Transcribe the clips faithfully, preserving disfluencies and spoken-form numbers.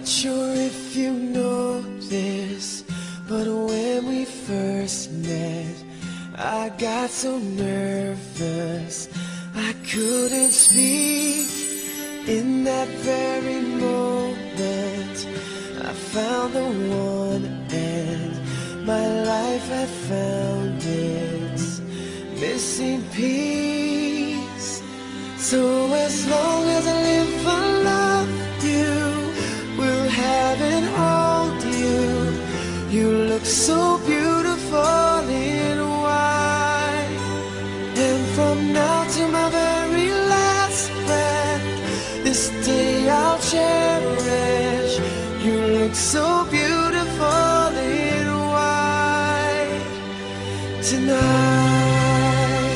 Not sure if you know this, but when we first met, I got so nervous I couldn't speak. In that very moment, I found the one, and my life had found its missing piece. So as long as I live, I love you, will have and hold you. You look so beautiful in white, and from now to my very last breath, this day I'll cherish. You look so beautiful in white tonight.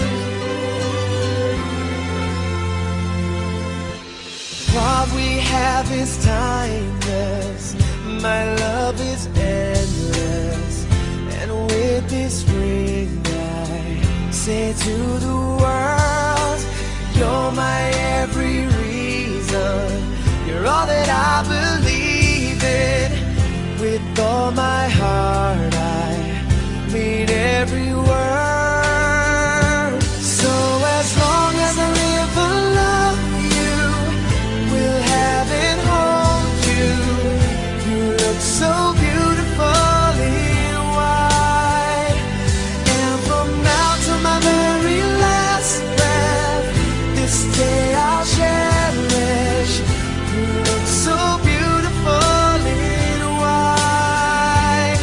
What we have is timeless, my love is endless, and with this ring I say to the world, you're my every reason, you're all that I believe in. With all my heart I mean every word. So as long as I live, I love you, will have and hold you. You look so beautiful in white, and from now to my very last breath, this day I'll cherish. You look so beautiful in white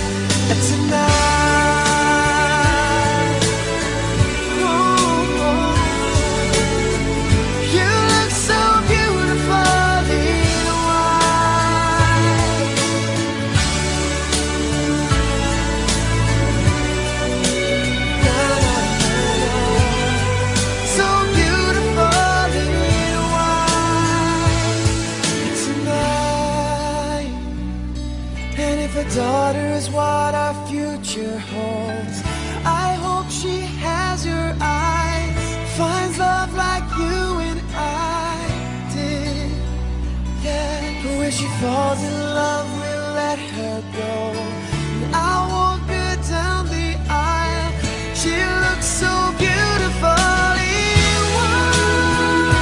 tonight. Ooh, you look so beautiful in white. Na, na, na, na. So beautiful in white tonight. And if a daughter is what our future holds, I hope she has your eyes, finds love like you and I did. Yeah, but when she falls in love, we'll let her go, and I'll walk her down the aisle. She looks so beautiful in white.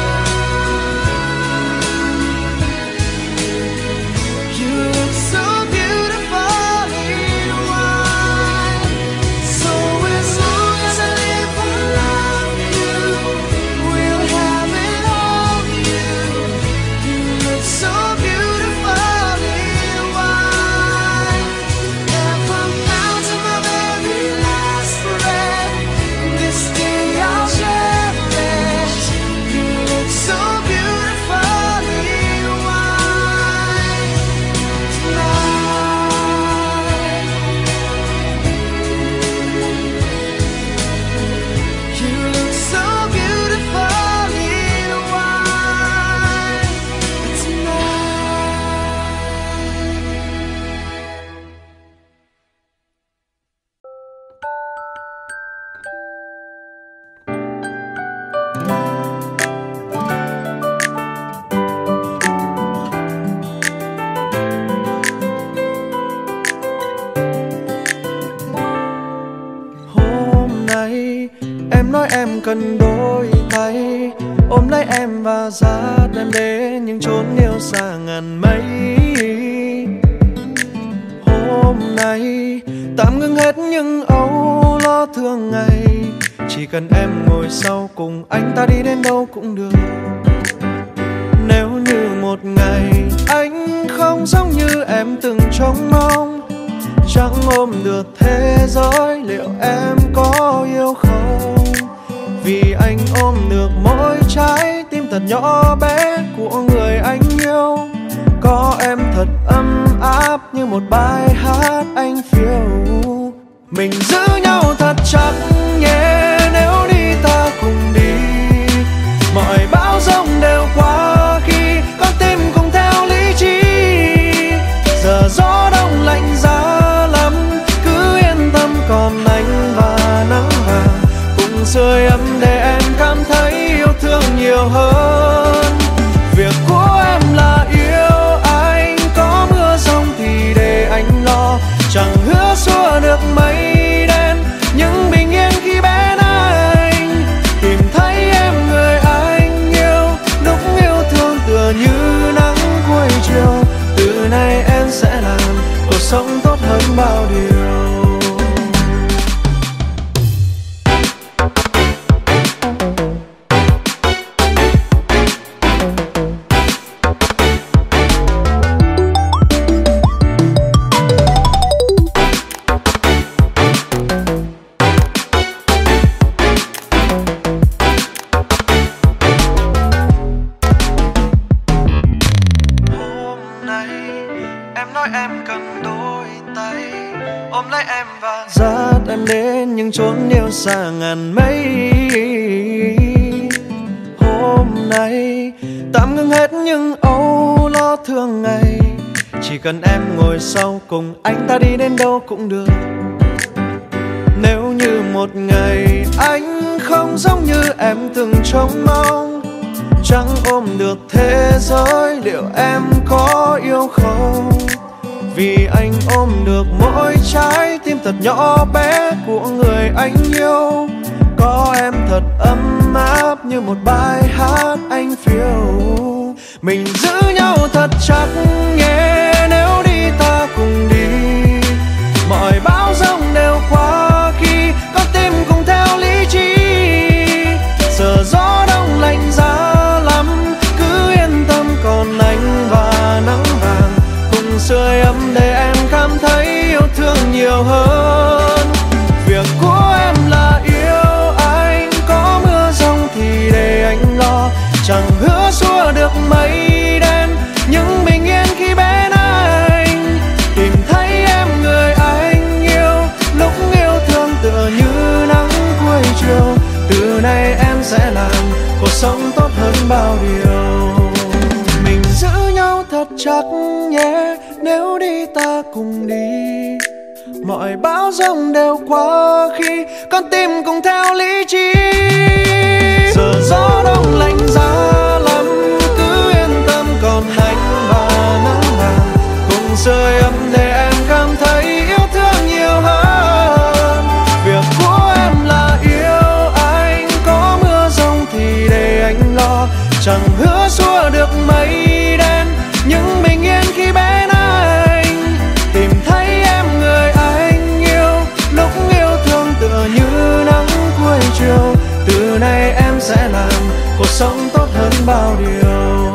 You look so beautiful in white. So as long as I live, I love you, will have and hold you. You look so beautiful in white, and from now to my very last breath, this day I'll cherish. You look so beautiful in white tonight. You look so beautiful in white Hôm nay em nói em cần đôi tay, ôm lấy em và dắt em đến những chốn yêu xa ngàn mây. Hôm nay tạm ngưng hết những âu lo thường ngày, chỉ cần em ngồi sau cùng anh, ta đi đến đâu cũng được. Nếu như một ngày anh không giống như em từng trông mong, chẳng ôm được thế giới, liệu em có yêu không? Vì anh ôm được mỗi trái tim thật nhỏ bé của người anh yêu. Có em thật ấm áp như một bài hát anh phiêu. Mình giữ nhau thật chặt nhé, nếu đi ta cùng đi. Mọi bão giông đều qua khi con tim cùng theo lý trí. Giờ gió đông lạnh giá lắm, cứ yên tâm còn anh và nắng vàng cùng sưởi ấm để em cảm thấy yêu thương nhiều hơn. Việc của em là yêu anh, sống tốt hơn bao điều. Dắt em đến những chốn yêu xa ngàn mây. Hôm nay tạm ngưng hết những âu lo thường ngày, chỉ cần em ngồi sau cùng anh ta đi đến đâu cũng được. Nếu như một ngày anh không giống như em từng trông mong, chẳng ôm được thế giới, liệu em có yêu không? Vì anh ôm được mỗi trái tim thật nhỏ bé của người anh yêu. Có em thật ấm áp như một bài hát anh phiêu. Mình giữ nhau thật chặt nhé, nếu đi ta cùng đi. Mọi bão giông đều qua khi con tim cùng theo lý trí. Giờ gió đông lạnh giá lắm, cứ yên tâm còn anh và nắng vàng cùng sưởi ấm để em cảm thấy yêu thương nhiều hơn. Việc của em là yêu anh, có mưa giông thì để anh lo. Chẳng hứa xua được mây đen, nhưng bình yên khi bên anh. Tìm thấy em người anh yêu, lúc yêu thương tựa như nắng cuối chiều. Từ nay em sẽ làm cuộc sống tốt hơn bao điều. Mình giữ nhau thật chặt nhé, nếu đi ta cùng đi. Mọi bão giông đều qua khi con tim cùng theo lý trí. Giờ gió đông lạnh giá lắm, cứ yên tâm còn anh và nắng vàng cùng sưởi ấm để em cảm thấy yêu thương nhiều hơn. Việc của em là yêu anh, có mưa giông thì để anh lo. Chẳng hứa xua được mây đen, nhưng bình yên khi bên anh. Tìm thấy em người anh yêu, lúc yêu thương tựa như nắng cuối chiều. Từ nay em sẽ làm cuộc sống tốt hơn bao điều.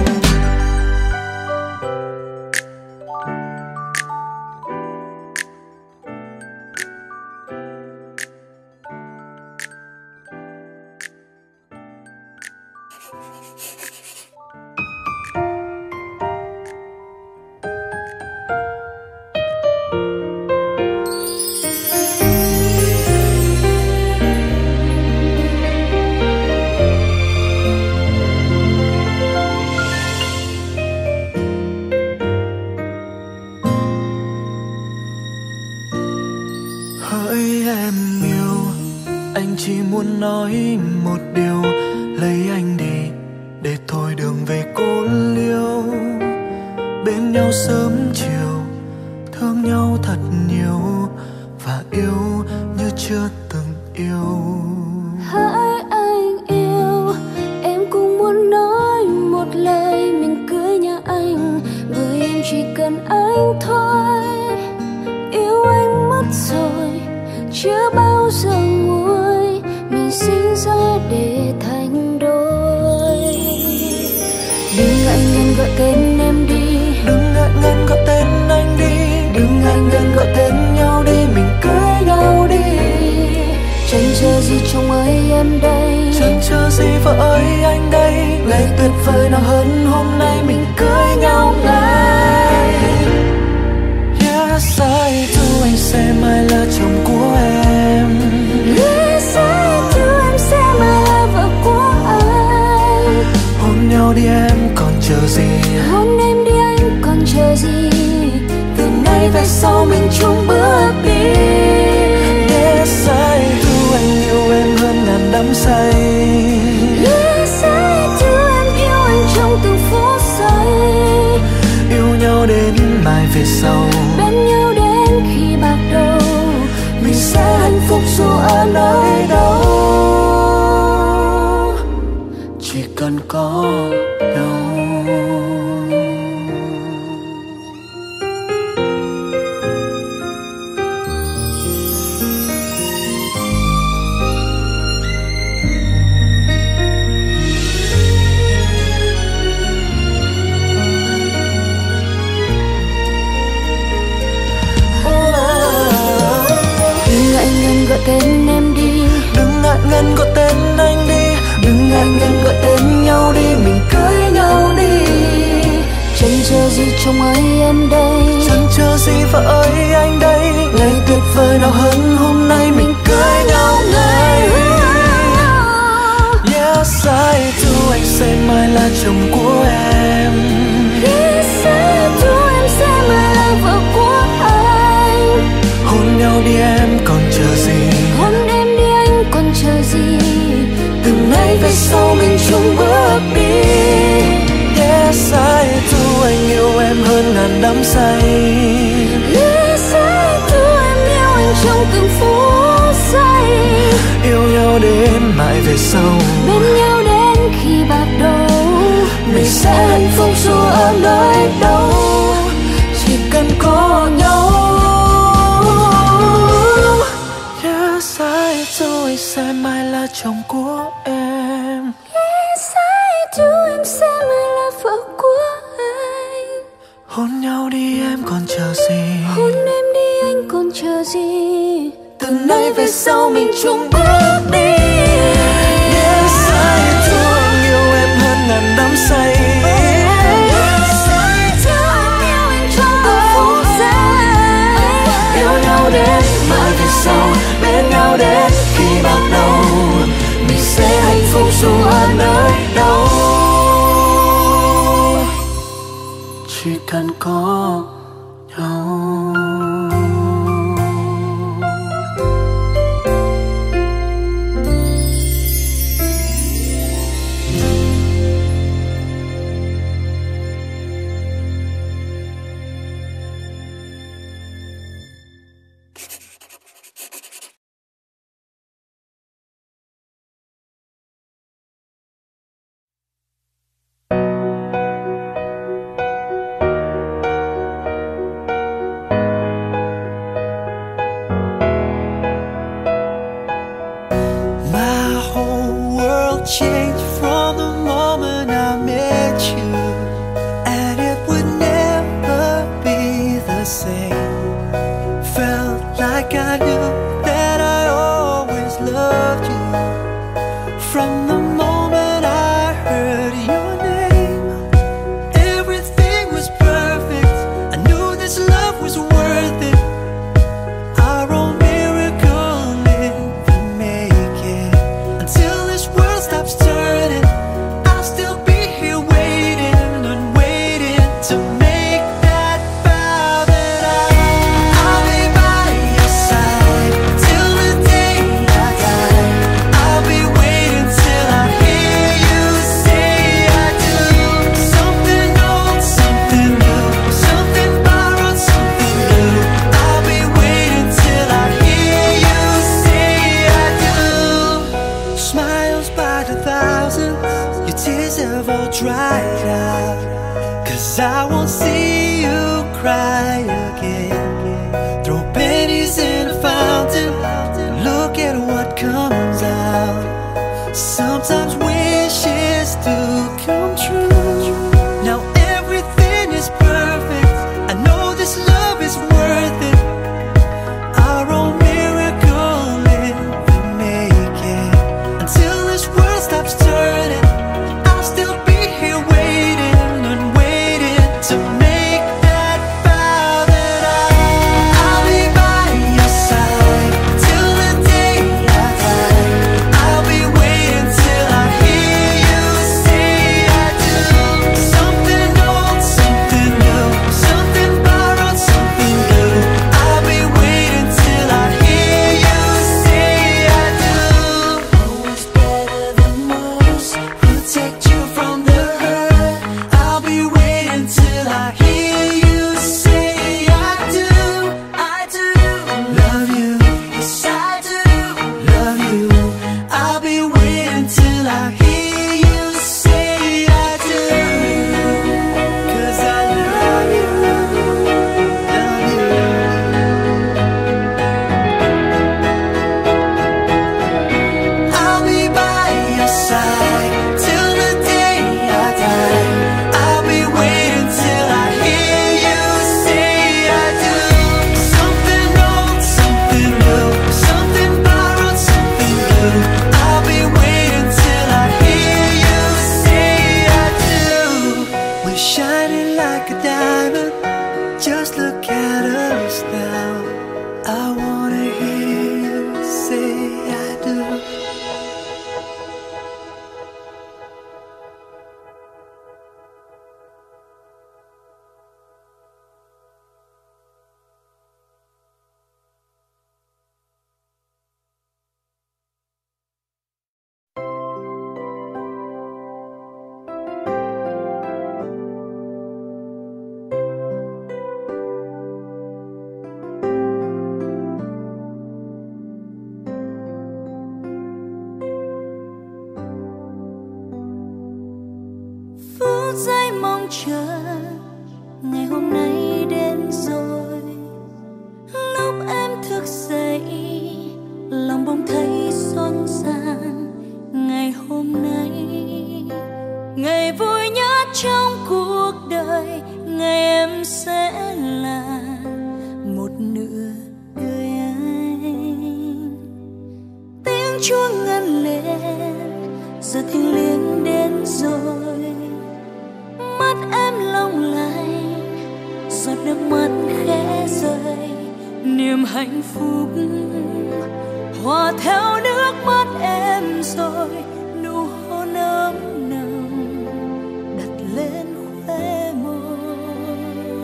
Hỡi em yêu, anh chỉ muốn nói một điều. Lấy anh đi để thôi đường về cô liêu. Bên nhau sớm chiều, thương nhau thật nhiều, và yêu như chưa từng yêu. Hỡi anh yêu, em cũng muốn nói một lời. Mình cưới nhà anh, bởi em chỉ cần anh thôi. Yêu anh mất rồi, chưa bao giờ nguôi. Mình sinh ra để thành đôi. Đừng ngại ngần gọi tên em đi, đừng ngại ngần gọi tên anh đi. Đừng ngại ngần gọi tên nhau đi, mình cưới nhau đi. Chẳng chờ gì chồng ơi em đây, chẳng chờ gì vợ ơi anh đây. Ngày tuyệt vời nào hơn hôm nay, mình cưới nhau ngay. Yes, I do, anh sẽ mãi là chồng của em. Yes, I do, em sẽ mãi là vợ của anh. Hôn nhau đi em còn chờ gì, hôn em đi anh còn chờ gì. Từ nay về sau mình chung bước đi. Yes, I do, anh yêu em hơn ngàn đắm say. Yes, I do, em yêu anh trong từng phút giây. Yêu nhau đến mai về sau, bên nhau đến khi bạc đầu. Mình sẽ hạnh phúc dù ở nơi đâu, chỉ cần có nhau. tên em đi. Đừng ngại ngần gọi tên anh đi, Đừng ngại ngần gọi tên nhau đi, mình cưới nhau đi. Chần chờ gì chồng ơi em đây, chần chờ gì vợ ơi anh đây. Ngày tuyệt vời nào hơn hôm nay mình cưới nhau ngay. Yes I do, anh sẽ mãi là chồng của em. Yes I do, em sẽ mãi là vợ của anh. Hôn nhau đi em còn chờ gì, Hôn em đi anh còn chờ gì. từ nay về sau mình chung bước đi. Yes I do, anh yêu em hơn ngàn đắm say. Yes I do, em yêu anh trong từng phút giây. Yêu nhau đến mãi về sau, Bên nhau đến khi bạc đầu. mình sẽ hạnh phúc dù ở nơi đâu, chỉ cần có nhau. Yes I do, anh sẽ mãi là chồng của em. Yes I do, em sẽ mãi là vợ của anh. Hôn nhau đi em còn chờ gì, Hôn em đi anh còn chờ gì. từ nay về sau mình chung bước đi. Yes I do, anh yêu em hơn ngàn đắm say. Yes I do, em yêu anh trong từng phút giây. Yêu nhau đến mãi về sau, bên nhau đến khi bạc đầu, mình sẽ hạnh phúc dù ở nơi đâu, chỉ cần có nhau. Changed from the moment I met you, and it would never be the same. Felt like I knew that I always loved you from the moment I heard your name. Everything was perfect, I knew this love was worth it. Our own miracle never make it. Until this world stops turning, I'll still be here waiting and waiting to make that vow that I mong chờ ngày hôm nay đến rồi. Lúc em thức dậy lòng bỗng thấy xót xa. Ngày hôm nay ngày vui nhất trong cuộc đời, ngày em sẽ là một nửa đời anh. Tiếng chuông ngân lên giờ thiêng liêng đến rồi. Mắt em long lanh giọt nước mắt khẽ rơi. Niềm hạnh phúc hòa theo nước mắt em rồi. Nụ hôn ấm nồng đặt lên khóe môi.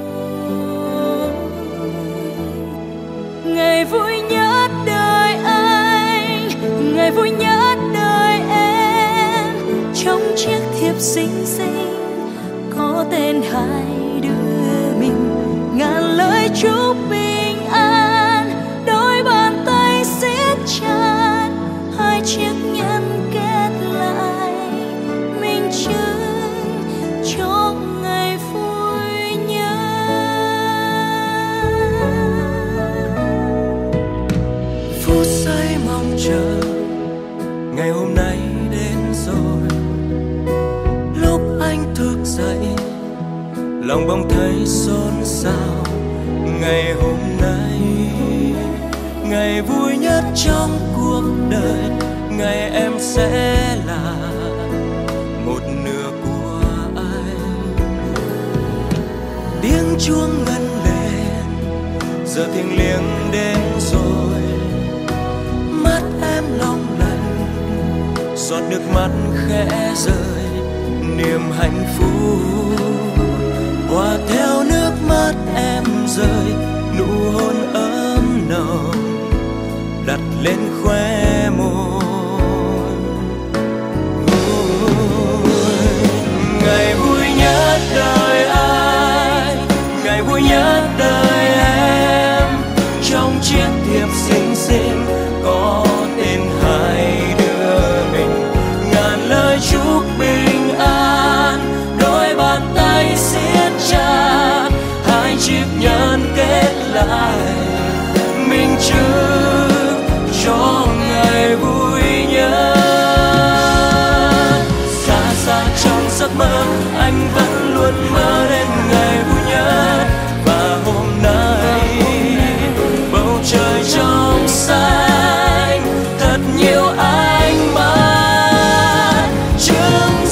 Ngày vui nhất đời anh, ngày vui nhất đời em. Trong chiếc thiệp xinh xinh có tên hai đứa mình. Ngàn lời chúc bình an, đôi bàn tay siết chặt. Hai chiếc nhẫn kết lại minh chứng cho ngày vui nhất. Phút giây mong chờ ngày hôm nay đến rồi. Lúc anh thức dậy lòng bỗng thấy xôn xao. Ngày hôm nay ngày vui nhất trong cuộc đời, ngày em sẽ là một nửa của anh. Tiếng chuông ngân lên giờ thiêng liêng đến rồi. Mắt em long lanh giọt nước mắt khẽ rơi. Niềm hạnh phúc hòa theo nước mắt em rơi. Nụ hôn ấm nồng đặt lên khóe môi. Ngày vui nhất đời anh, ngày vui nhất đời em. Trong chiếc thiệp xinh xinh có tên hai đứa mình. Ngàn lời chúc bình an, đôi bàn tay siết chặt. Hai chiếc nhẫn kết lại minh chứng cho ngày vui nhất. Xa xa trong giấc mơ anh vẫn luôn mơ đến ngày vui nhất. Và hôm nay bầu trời trong xanh thật nhiều ánh mắt chứng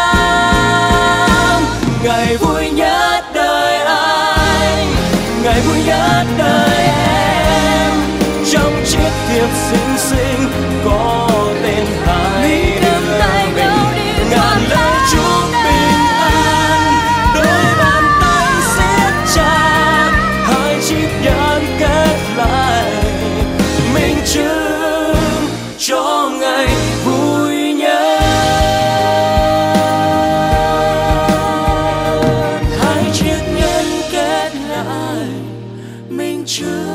giám. Ngày vui nhất đời anh, ngày vui nhất đời em. Trong chiếc thiệp xinh xinh có tên hai đứa mình. Ngàn lời chúc bình an, đôi bàn tay siết chặt. Hai chiếc nhẫn kết lại minh chứng cho ngày vui nhất. Hai chiếc nhẫn kết lại minh chứng